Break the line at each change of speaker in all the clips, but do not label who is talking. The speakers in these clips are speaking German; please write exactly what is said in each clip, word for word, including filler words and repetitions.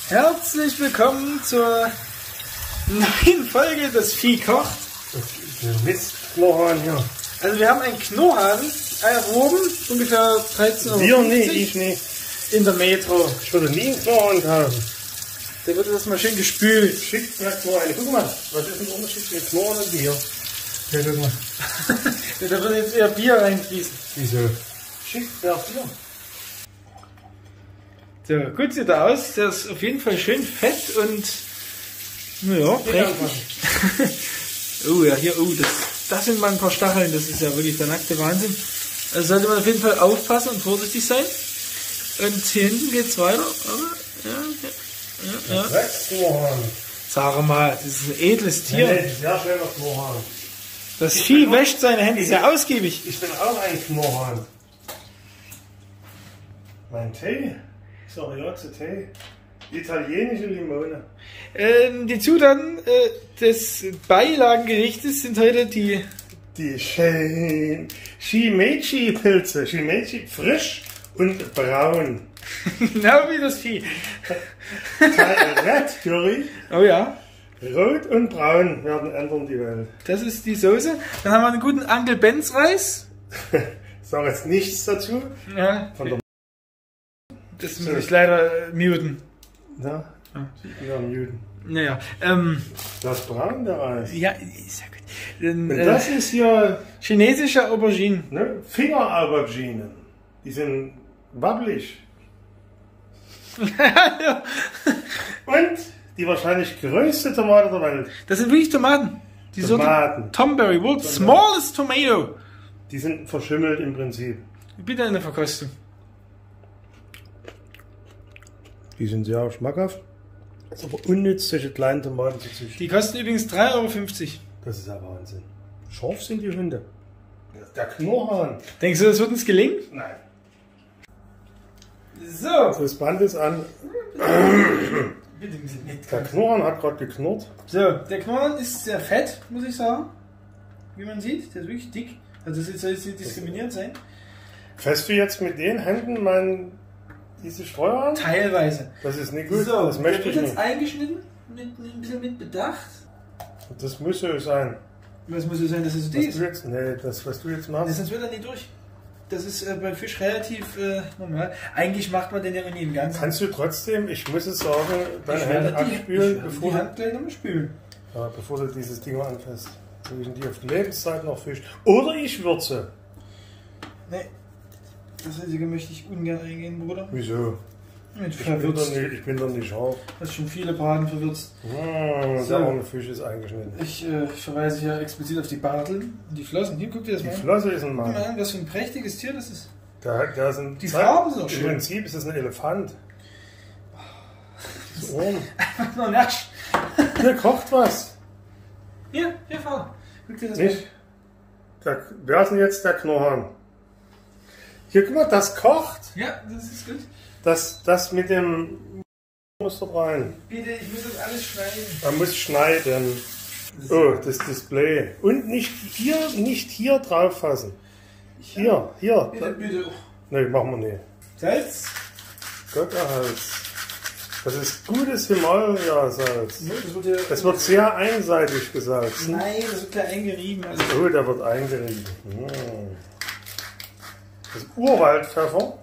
Herzlich willkommen zur neuen Folge des Vieh kocht.
Mistknohan hier.
Also wir haben einen Knohan erhoben, ungefähr dreizehn Euro.
Wir nicht, ich nicht.
In der Metro.
Ich würde nie einen Knohan kaufen.
Da wird das mal schön gespült.
Schickt mir Knohan. Guck mal, was ist denn der Unterschied zwischen Knohan und Bier? Ja, guck mal.
Da wird jetzt eher Bier reinfließen.
Wieso? Schickt mir Bier.
So, gut sieht er aus. Der ist auf jeden Fall schön fett und naja, prächtig. Oh ja, hier, oh, das, das sind mal ein paar Stacheln. Das ist ja wirklich der nackte Wahnsinn. Also sollte man auf jeden Fall aufpassen und vorsichtig sein. Und hier hinten geht's weiter. Ja, ja, ja, ja.
Knohan.
Sag mal, das ist ein edles Tier.
Nee, sehr schöner Knohan.
Das Vieh wäscht seine Hände sehr ausgiebig.
Ich bin auch ein Knohan. Mein Tee? Soriotze Tee. Italienische Limone.
Ähm, die Zutaten äh, des Beilagengerichtes sind heute die...
Die Shimeji-Pilze. Shimeji frisch und braun.
Genau wie das Vieh.
Red Curry.
Oh ja.
Rot und braun werden ändern die Welt.
Das ist die Soße. Dann haben wir einen guten Uncle Ben's Reis.
Ich sage jetzt nichts dazu.
Ja.
Von der
Das muss ich leider äh, muten.
Ja, ja, muten.
Naja. Ähm,
Das braun der Reis.
ja, ist ja gut. Dann,
Und
äh,
das ist hier
chinesische Auberginen.
ne, Fingerauberginen. Die sind wabbelig.
Ja.
Und die wahrscheinlich größte Tomate der Welt.
Das sind wirklich Tomaten. Die
Tomaten.
Sorte Tomberry, world's smallest tomato.
Die sind verschimmelt im Prinzip.
Bitte eine Verkostung.
Die sind sehr schmackhaft. Es ist aber unnütz, solche kleinen Tomaten zu züchten.
Die kosten übrigens drei Euro fünfzig.
Das ist ja Wahnsinn. Scharf sind die Hunde. Der Knohan.
Denkst du, das wird uns gelingen?
Nein.
So.
Das Band ist an.
Bitte ein bisschen mit.
Der Knohan hat gerade geknurrt.
So, der Knochen ist sehr fett, muss ich sagen. Wie man sieht, der ist wirklich dick. Also das soll jetzt nicht diskriminierend sein.
Fährst du jetzt mit den Händen mein, diese Streuer an?
Teilweise.
Das ist nicht gut.
So,
das möchte
der
ich
wird jetzt
nicht.
eingeschnitten, mit, ein bisschen mit Bedacht.
Das muss so sein.
Was muss so sein, dass es so dick
Was
ist?
du jetzt, nee, das, was du jetzt
Nee,
machst.
sonst wird er nicht durch. Das ist äh, beim Fisch relativ äh, normal. Eigentlich macht man den ja nie im Ganzen.
Kannst du trotzdem, ich muss es sagen, deine
Ich
Hände
werde die, ich
abspülen,
werde
bevor,
die Hand gleich nochmal spülen.
ja, bevor du dieses Ding anfasst. Zwischen die auf die Lebenszeit noch Fisch. Oder ich würze.
Nee, das Risiko möchte ich ungern eingehen, Bruder.
Wieso?
Mit
Ich bin, doch
verwirrt.
nicht, ich bin doch nicht scharf.
Hast schon viele Braten verwirrt.
Mmh,
So.
Der arme Fisch ist eingeschnitten.
Ich äh, verweise hier explizit auf die Barteln und die Flossen. Hier, guck dir das
Die
mal an.
Flosse ist ein
Guck mal
Mann.
an, was für ein prächtiges Tier das ist.
Da, da sind
Die
zwei-
Farben sind auch
Im
schön.
Prinzip ist es ein Elefant. Das Ohren.
Einfach nur Nasch.
Hier kocht was.
Hier, hier, Frau. Guck dir das mal
Nicht? Der, wer ist denn jetzt der Knohan? Hier, guck mal, das kocht.
an. Ja, das ist gut.
Das, das mit dem muss da rein.
Bitte, ich muss das alles schneiden.
Man muss schneiden. Oh, das Display. Und nicht hier, nicht hier drauf fassen. Hier, hier.
Bitte, bitte.
Ne, machen wir nicht.
Salz?
Gott erhalts. Das ist gutes Himalaya-Salz.
Ja, das wird ja.
Das wird sehr einseitig gesalzen.
Nein, das wird gleich eingerieben. Also,
Oh, der wird eingerieben. Hm. Das ist Urwaldpfeffer.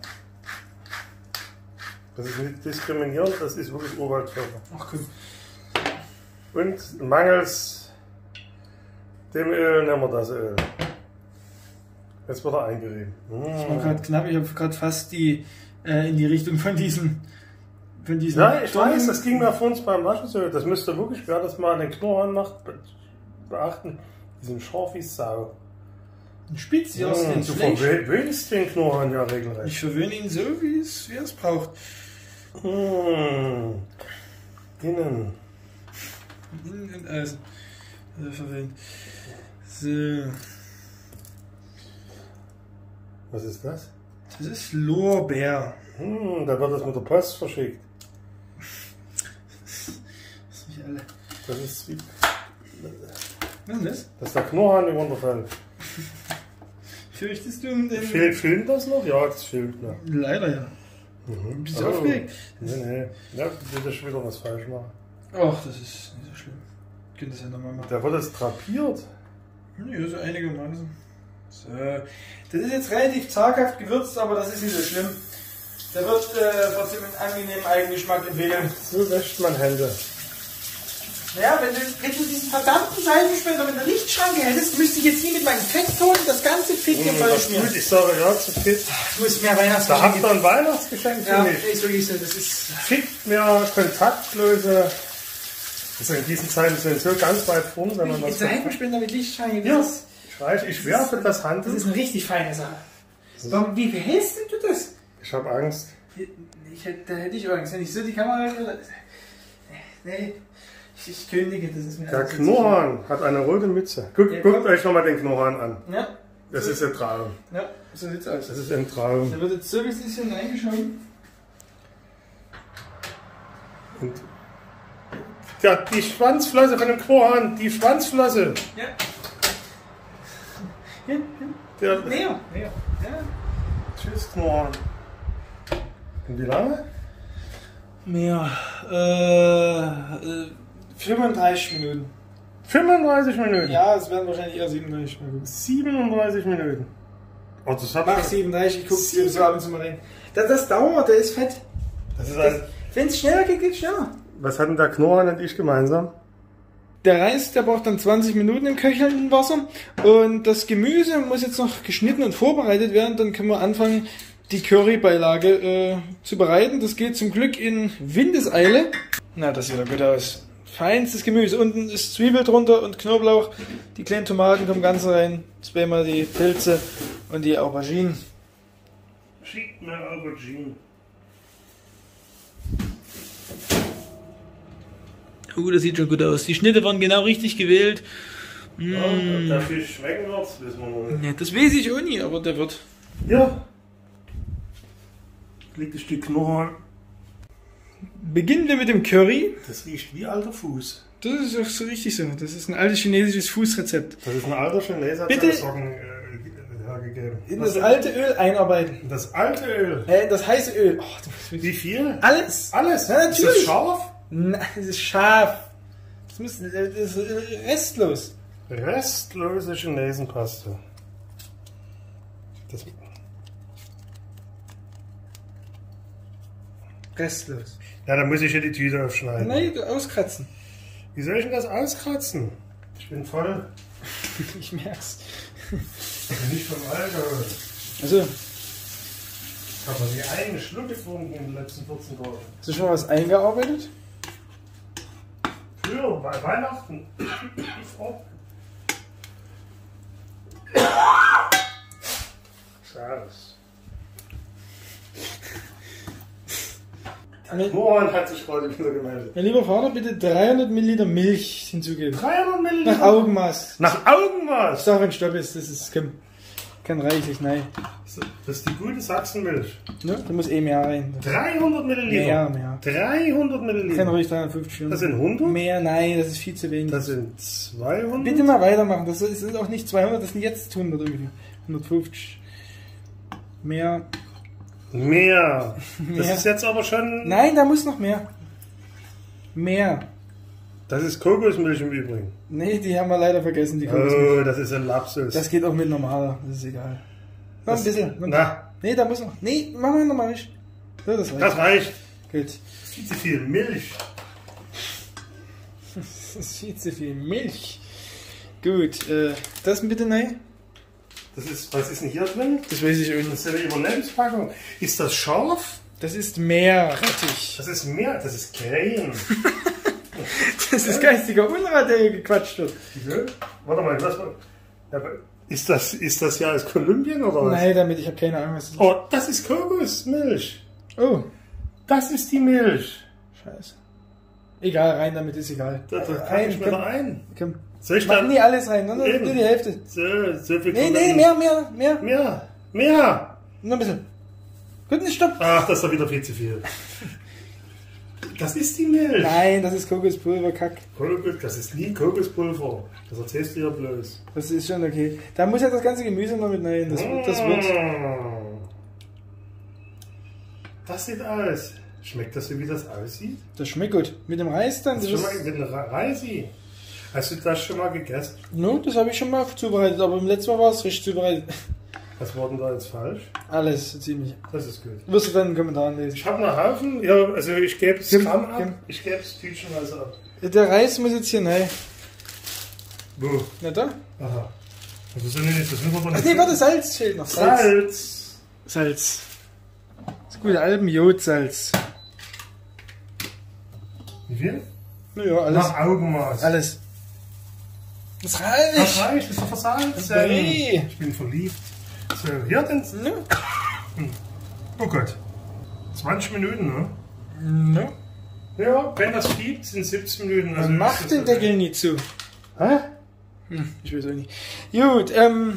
Das ist nicht diskriminierend, das ist wirklich Urwaldpfeffer.
ach komm.
Und mangels dem Öl nehmen wir das Öl. Jetzt wird er eingerieben.
Das war
Hm.
gerade knapp. Ich habe gerade fast die äh, in die Richtung von diesen. Von diesen
Ja, ich
Dornen-
weiß, das ging mir vor uns beim Waschen so. Das müsste wirklich, wer das mal den Knochen macht, be- beachten. Die sind scharf wie Sau.
Ein Spitz, ja,
Hm,
ins
du
Fleisch.
verwöhnst den Knochen ja regelrecht.
Ich verwöhne ihn so, wie es, wie er es braucht.
Hm. Innen.
Innen und außen. Also verwöhnt. So.
Was ist das?
Das ist Lorbeer.
Hm, da wird das mit der Post verschickt.
Das ist nicht alle.
Das ist wie.
Was ist das?
Das ist der Knohan im Unterfall.
Fürchtest du um den.
Fil filmt das noch? Ja, das filmt noch.
Leider ja.
Mhm.
Bist du
oh.
aufgeregt?
Nee, nee. Ja, du willst schon wieder was falsch machen.
Ach, das ist nicht so schlimm. Ich könnte das ja nochmal machen.
Da wird das drapiert.
Ja, so einigermaßen. So. Das ist jetzt relativ zaghaft gewürzt, aber das ist nicht so schlimm. Der wird äh, trotzdem einen angenehmen Eigengeschmack entwickeln.
So wäscht man Hände.
Ja, wenn du, wenn du diesen verdammten Seifenspender mit der Lichtschranke hättest, müsste ich jetzt hier mit meinem Fettton das ganze Fit hier voll schmieren.
Ich sage ja zu fit.
Du musst mehr Weihnachtsgeschenke.
Da habt ihr ein Weihnachtsgeschenk für
Ja,
mich.
ist wirklich so. Das ist.
Schickt mir kontaktlose. Also in diesen Zeiten sind so ganz weit vorn, wenn man was.
Seifenspender mit Lichtschranke.
Ja,
Das ist,
ich weiß, ich werfe das Hand.
das ist eine richtig feine Sache. Warum, wie behältst denn du das?
Ich habe Angst.
Ich hätte, da hätte ich Angst, wenn ich so die Kamera. Nee, ich, ich kündige, das ist mir
Der Knurrhahn hat eine rote Mütze. Guckt,
Ja,
guckt
guck.
euch nochmal den Knurrhahn an.
Ja.
Das
so,
ist ein Traum.
Ja, so sieht's aus.
Das ist ein Traum.
Da wird jetzt so ein bisschen reingeschoben.
Und ja, die Schwanzflosse von dem Knurrhahn, die Schwanzflosse.
Ja. Hin, hin.
Der,
Näher, näher. Ja.
Tschüss, Knurrhahn. Und wie lange?
Mehr. Äh, äh, fünfunddreißig Minuten.
fünfunddreißig Minuten.
Ja, es werden wahrscheinlich eher siebenunddreißig Minuten.
siebenunddreißig Minuten. Oh, das hat
Mach
schon-
siebenunddreißig, ich guck's dir so ab und zu mal rein. Das, das dauert, der ist fett.
Das ist ein,
Wenn es schneller geht, geht's schneller.
was hatten der Knurrhahn und ich gemeinsam?
Der Reis, der braucht dann zwanzig Minuten im köchelnden Wasser. Und das Gemüse muss jetzt noch geschnitten und vorbereitet werden. Dann können wir anfangen, die Currybeilage äh, zu bereiten. Das geht zum Glück in Windeseile. Na, das sieht doch gut aus. Feinstes Gemüse. Unten ist Zwiebel drunter und Knoblauch. Die kleinen Tomaten kommen ganz rein. Zweimal die Pilze und die Auberginen.
Schickt mir Aubergine.
Uh, das sieht schon gut aus. Die Schnitte waren genau richtig gewählt.
Ja, ob der Fisch schmecken wird, wissen wir noch nicht.
Ja, das weiß ich auch nie, aber der wird.
Ja. Liegt ein Stück Knurrhahn.
Beginnen wir mit dem Curry.
Das riecht wie alter Fuß.
Das ist auch so richtig so. Das ist ein altes chinesisches Fußrezept.
Das ist ein alter Chineser,
Bitte?
der Socken äh, hergegeben.
In
Was
das
ist-
alte Öl einarbeiten.
Das alte Öl.
Äh, das heiße Öl. Oh, du bist
Wie
wirklich-
viel?
Alles.
Alles?
Ja,
Ist
natürlich.
das scharf?
Nein, das ist scharf. Das, muss, das ist restlos.
Restlose Chinesenpaste. Das,
Restlos.
ja, dann muss ich hier die Tüte aufschneiden.
Nein, du auskratzen.
Wie soll ich denn das auskratzen? Ich bin voll.
Ich merk's.
Nicht vom Alkohol.
Also,
Ich habe nie einen Schluck getrunken in den letzten vierzehn Tagen.
hast du schon was eingearbeitet?
Früher, bei Weihnachten. Oh. Schade. Mohan hat sich gerade wieder gemeldet.
Mein lieber Vater, bitte dreihundert Milliliter Milch hinzugeben.
dreihundert Milliliter?
Nach Augenmaß.
Nach
Ich
Augenmaß?
sag, wenn Stopp ist, das ist kein, kein reichlich, nein.
Das ist die gute Sachsenmilch.
Ne? Da muss eh mehr rein.
dreihundert Milliliter?
Mehr, mehr.
dreihundert
Kann
Milliliter?
ruhig dreihundertfünfzig.
Das sind hundert?
Mehr, nein, das ist viel zu wenig.
Das sind zweihundert?
Bitte mal weitermachen. Das sind auch nicht zweihundert, das sind jetzt hundert irgendwie. hundertfünfzig. Mehr.
Mehr. Das
Mehr.
ist jetzt aber schon...
Nein, da muss noch mehr. Mehr.
Das ist Kokosmilch im Übrigen.
Nee, die haben wir leider vergessen, die Kokosmilch.
Oh, das ist ein Lapsus.
Das geht auch mit normaler, das ist egal. Noch ein
Das-
bisschen. Noch
Na.
Nee, da muss noch. Nee, machen wir nochmal nicht. So, das reicht.
Das reicht.
Gut.
Viel zu viel Milch.
Das ist viel zu viel Milch. Gut, äh, das bitte nein.
Das ist, was ist denn hier drin?
Das weiß ich auch
Das
nicht.
ist eine Überlebenspackung. Ist das scharf?
Das ist Meerrettich.
Das ist mehr, das ist Creme.
Das ist geistiger Unrat, der hier gequatscht wird.
Wieso? Warte mal, was war... Ja, aber ist das, ist das ja aus Kolumbien oder was?
Nein, damit, ich habe keine Ahnung, was das ist.
Oh, das ist Kokosmilch.
Oh,
Das ist die Milch.
scheiße. Egal, rein damit, ist egal.
Da, da kann
rein,
ich mir
komm,
da ein.
komm.
Soll ich
Mach
dann...
nie alles rein, nur, nur
Eben.
die Hälfte.
So, so viel
Nee,
kommt
nee,
dann-
mehr, mehr, mehr.
Mehr. Mehr.
Nur ein bisschen. Gut, nicht stopp.
Ach, das ist doch wieder viel zu viel. Das ist die Milch.
Nein, das ist Kokospulver, Kack.
Kokos, das ist nie Kokospulver. Das erzählst du ja bloß.
Das ist schon okay. Da muss ja das ganze Gemüse noch mit rein. Das, das wird.
Mm. Das sieht aus. Schmeckt das so, wie das aussieht?
Das schmeckt gut. Mit dem Reis dann?
Das
Das
schon mal mit dem Reisi. Hast du das schon mal gegessen?
No, das habe ich schon mal zubereitet, aber im letzten Mal war es richtig zubereitet.
Was war denn da jetzt falsch?
Alles, so ziemlich.
Das ist gut.
Wirst du dann in den Kommentaren lesen.
Ich habe einen Haufen, ja, also ich gebe es
Gib-
Gramm ab,
gib-
ich gebe es tütchenweise ab.
Der Reis muss jetzt hier rein.
Wo?
Na da?
Aha. Also so nicht, das müssen wir
Ach nee, warte, Salz fehlt noch. Salz.
Salz.
Salz. Das gute Alpenjodsalz.
Wie viel?
Naja, alles.
Nach Augenmaß.
Alles. Das
Das
reicht.
reicht, das ist doch versalzt.
Nee.
Ich bin verliebt. So, hier denn?
Ne?
Oh Gott. zwanzig Minuten, ne?
Ne?
Ja, wenn das piept, sind siebzehn Minuten. Also
Man macht
ist
den
das-
Deckel nicht zu.
Hä?
Hm, ich weiß auch nicht. Gut, ähm.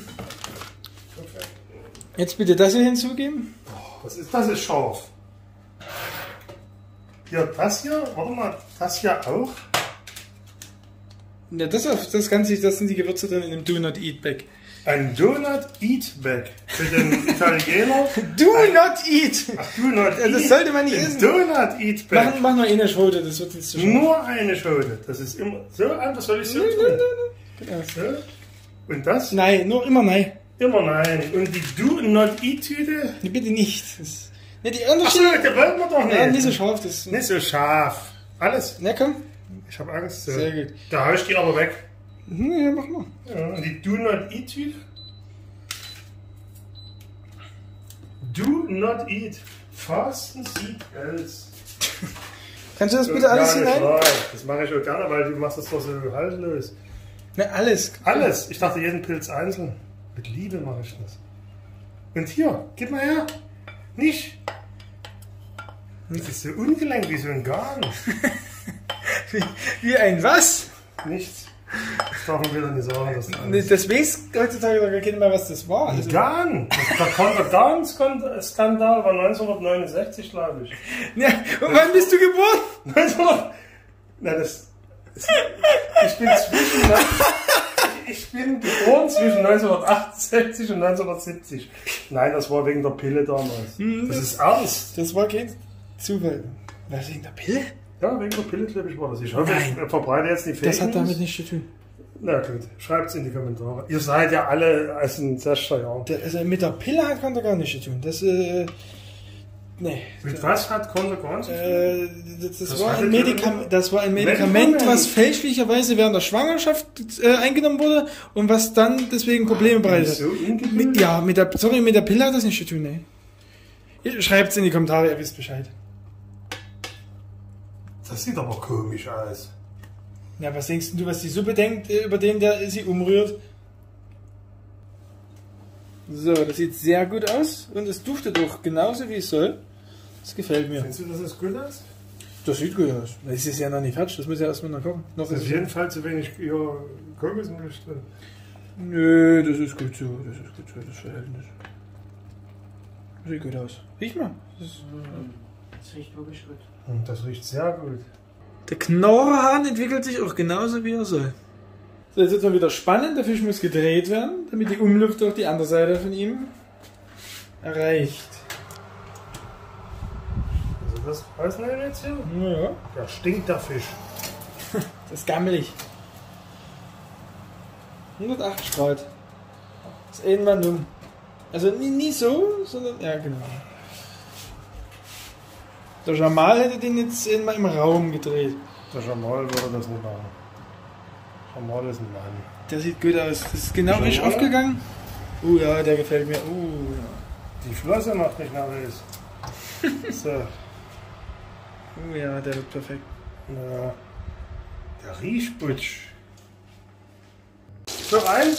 Jetzt bitte das hier hinzugeben.
Das ist, das ist scharf. Ja, das hier, warte mal, das hier auch.
Ja, das, auf, das Ganze, das sind die Gewürze drin in dem Do Not Eat Bag.
Ein Donut Eat Bag für den Italiener.
Do Not Eat!
Ach, Do Not
Ja,
Eat.
das sollte man nicht
Ein
essen.
Donut Eat Bag.
Mach, mach nur eine Schote, das wird jetzt zu scharf.
Nur eine Schote. Das ist immer so einfach, soll ich so
Nein,
tun.
nein, nein, nein.
So. Und das?
Nein, nur immer nein.
Immer nein. Und die Do Not Eat Tüte?
Nee, bitte nicht. Das, ne, die
Achso,
Unterschiede.
der wollen wir doch nicht.
Ja, nicht so scharf. Das,
Nicht so scharf. Alles.
na komm.
Ich habe Angst. So.
Sehr gut.
Da hau ich die aber weg.
Hm, ja, mach mal.
Ja, und die Do Not Eat Tüte? Do Not Eat. Fasten Seatbelts.
Kannst du das bitte alles
ja,
hinein?
klar. Das mache ich auch gerne, weil du machst das doch so haltlos.
Ne, alles.
Alles. Ich dachte jeden Pilz einzeln. Mit Liebe mache ich das. Und hier, gib mal her. Nicht. Das ist so ungelenk wie so ein Garn.
Wie, wie ein was?
Nichts. Das darf man wieder nicht sagen. Das,
Ne, das weiß heutzutage doch gar keiner mehr, was das war.
ein
Also,
Garn. Das, der Kontergan-Skandal war neunzehnhundertneunundsechzig, glaube ich.
ja, und wann bist du geboren?
neunzehnhundert Na, das, das, ich bin zwischen, ich bin geboren zwischen neunzehnhundertachtundsechzig und neunzehnhundertsiebzig. Nein, das war wegen der Pille damals.
Hm,
Das ist ernst.
Das war kein Zufall. Was wegen der Pille?
Ja, wegen der Pille, glaube ich, war das. Ich hoffe,
Nein.
ich verbreite jetzt die Fake
Das hat damit
News.
nichts zu tun.
Na gut, schreibt es in die Kommentare. Ihr seid ja alle aus den sechziger Jahren.
Der, also mit der Pille hat Konter gar nichts zu tun. Das, äh, nee.
Mit was hat Kontergan zu tun?
Äh, das, das,
Das
war
hatte
ein Medikam das war ein Medikament,
Medikament.
was fälschlicherweise während der Schwangerschaft äh, eingenommen wurde und was dann deswegen Probleme bereitet hat.
So ungebildet?
Mit, ja, mit der, sorry, mit der Pille hat das nichts zu tun, ne? Ihr schreibt's in die Kommentare, ihr wisst Bescheid.
Das sieht aber komisch aus.
Ja, was denkst du, was die Suppe denkt, äh, über den, der sie umrührt? So, das sieht sehr gut aus und es duftet auch genauso wie es soll. Das gefällt mir.
Findest du, dass es gut ist?
Das sieht gut aus. Das ist ja noch nicht fertig, das muss ja erstmal noch kochen. Noch
Das ist
ist
auf
es
jeden Fall zu wenig ja, Kokosmilch drin.
Nö, das ist gut so, das ist gut so, das Verhältnis. Sieht gut aus. Riech mal. Das, ist,
Das riecht wirklich gut.
Und das riecht sehr gut.
der Knorrhahn entwickelt sich auch genauso wie er soll. So, jetzt wird mal wieder spannend, der Fisch muss gedreht werden, damit die Umluft durch die andere Seite von ihm erreicht.
Also das rausnehmen jetzt hier?
Naja,
Ja, stinkt der Fisch.
das ist gammelig. hundertachtzig Grad. Das ist irgendwann dumm. Also nie, nie so, sondern, ja genau. Der Jamal hätte den jetzt immer im Raum gedreht.
Der Jamal würde das nicht machen. Jamal ist ein Mann.
Der sieht gut aus. Das ist genau richtig
Jamal?
aufgegangen. Uh ja, der gefällt mir. Uh ja.
Die Flosse macht mich nervös. So,
Uh ja, der wird perfekt.
ja. Der Riechbutsch. So rein.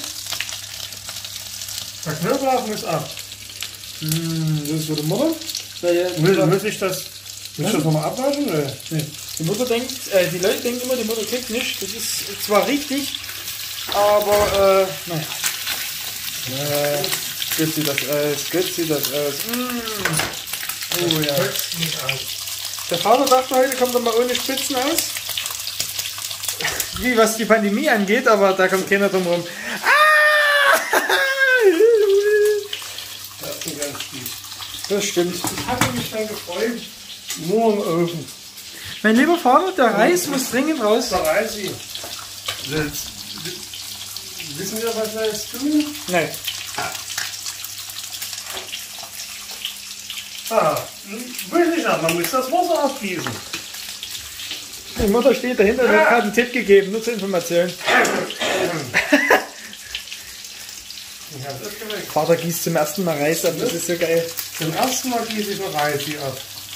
Der Knoblauch muss ab.
Mm, das ist für die Mutter. Weil ja, die,
Muss,
Mutter
muss ich das, muss ich das nochmal abwaschen? Nee.
nee. die Mutter denkt, äh, die Leute denken immer, die Mutter kriegt nicht. Das ist zwar richtig, aber äh, naja. Äh, gut sieht das aus, gut sieht das aus. Mm. Oh ja.
Kotzt mich an.
Der Vater dachte heute, kommt er mal ohne Spitzen aus. Wie was die Pandemie angeht, aber da kommt keiner drum rum. Ah!
Das ist ein ganz gut.
Das stimmt.
Ich hatte mich dann gefreut, nur im Ofen.
Mein lieber Vater, der Reis muss dringend raus.
Der Reisi. Jetzt, wissen wir, was wir jetzt tun?
Nein.
Ah, wirklich nicht. Man muss das Wasser abgießen.
Die Mutter steht dahinter und hat gerade einen Tipp gegeben, nur zur Information. Vater gießt zum ersten Mal Reis ab, das ist so geil.
Zum ersten Mal gieße ich einen Reisi ab.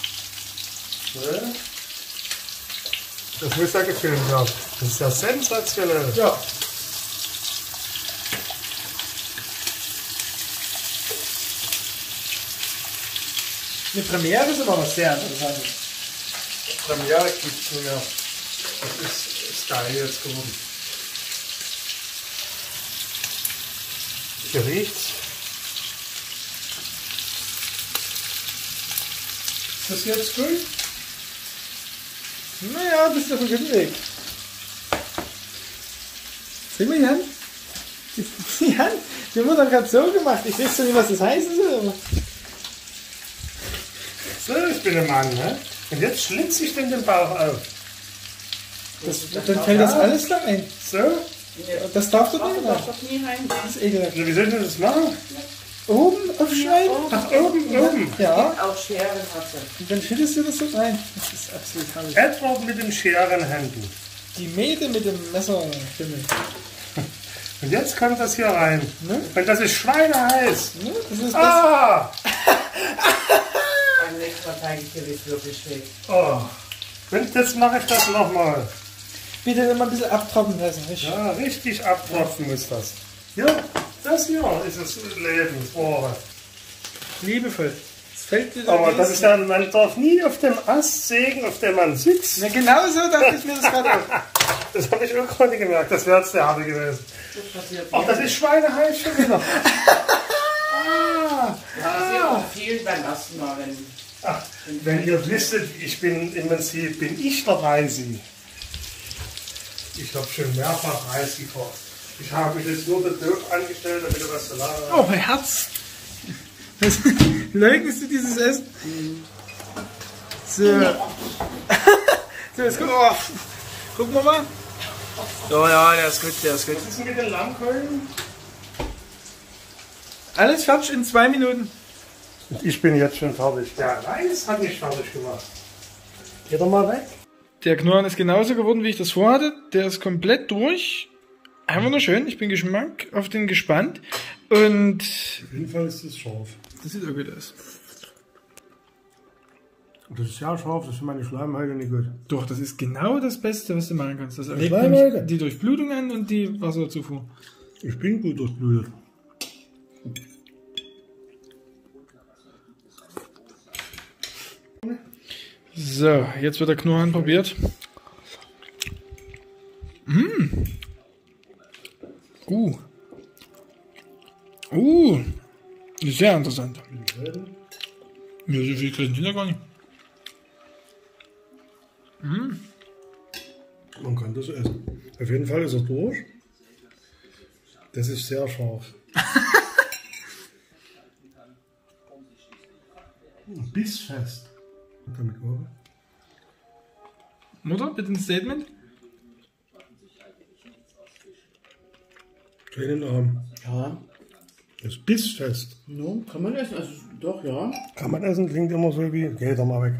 Das muss ja gefilmt werden. Das ist ja sensationell.
Ja. Eine Premiere ist aber was sehr Interessantes.
Premiere gibt es nicht mehr. Das ist, ist geil jetzt geworden. Hier riecht's. Ist das jetzt gut?
Naja, bist du auf dem guten Weg. Sieh mal, Jan. Jan, die Mutter hat so gemacht. Ich weiß nicht, was das heißen soll.
So, ich bin ein Mann, ne? Und jetzt schlitze ich denn den Bauch auf.
Das, dann fällt das alles da rein.
So?
Das darf doch
Ach,
nicht
das
rein.
darf doch nie rein.
Das ist ekelhaft.
Also, wie soll ich denn das machen?
Oben aufschneiden?
Ach, oben, oben.
Ja.
Auch Scheren hat sie.
Und dann schüttest du das so rein. Das ist absolut herrlich.
Edward mit den Scherenhänden.
Die Mähte mit dem Messer. Stimme.
Und jetzt kommt das hier rein.
Ne?
Und das ist schweineheiß.
Ne? Das ist das.
Ah!
Beim nächsten Mal zeige ich dir, wie es wirklich steht.
Oh. Und jetzt mache ich das nochmal.
Bitte immer ein bisschen abtropfen lassen. Nicht?
Ja, richtig abtropfen muss das. Ja, das hier ist das Leben, das Wahre.
Liebevoll. Das fällt dir
Aber das ist ja, man darf nie auf dem Ast sägen, auf dem man sitzt.
Na, genau so dachte ich mir das gerade auch.
Das habe ich auch gerade gemerkt, das wäre jetzt der Harte gewesen.
Das passiert
Ach, das ist schweineheiß schon wieder. Ah,
Das passiert auch viel beim ersten Mal, wenn.
ach, wenn ihr wisstet, ich bin im Prinzip, bin ich der Reisi. Ich habe schon mehrfach Reis gekocht. Ich habe mich jetzt nur doof angestellt, damit ihr was zu lachen habt.
Oh, mein Herz. Was, leugnest du dieses Essen? So. So, jetzt gucken wir mal. Gucken wir mal. Oh ja, der ist gut, der ist gut.
Was ist denn mit den Lammkeulen?
Alles fertig in zwei Minuten.
Ich bin jetzt schon fertig. Der Reis hat mich fertig gemacht. Geht doch mal weg.
Der Knorren ist genauso geworden, wie ich das vorhatte. Der ist komplett durch. Einfach nur schön. Ich bin Geschmack auf den gespannt. Und
Auf jeden Fall ist es scharf.
das sieht auch gut aus.
Das ist sehr scharf, das ist meine Schleimhäute nicht gut.
Doch, das ist genau das Beste, was du machen kannst. Das erregt
Schleimhäute?
nämlich die Durchblutung an und die Wasserzufuhr.
Ich bin gut durchblutet.
So, jetzt wird der Knorren probiert. Mmh. Uh. Uh. Sehr interessant. Ja, so viel kriegen die ja gar nicht. Mm.
Man kann das essen. Auf jeden Fall ist er durch. Das ist sehr scharf. Bissfest. Damit war
Mutter, bitte ein Statement.
keinen Arm.
Ja,
Das ist bissfest.
no, kann man essen. Also doch, ja.
Kann man essen, klingt immer so wie. Geht doch mal weg.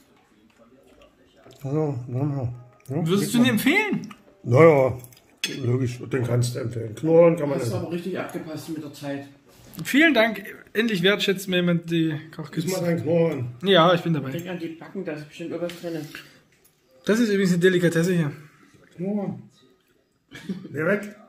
Also, ja, ja.
Würdest du ihn empfehlen?
Naja, logisch, den kannst du empfehlen. Knurren kann man
Das ist
essen.
aber richtig abgepasst mit der Zeit.
Vielen Dank. Endlich wertschätzt mir jemand die
Iss
Kochkünste.
mal dein Knurren.
Ja, ich bin dabei.
Denk an die Backen, da ist bestimmt irgendwas drin.
Das ist übrigens eine Delikatesse hier.
Knurren. Geh weg.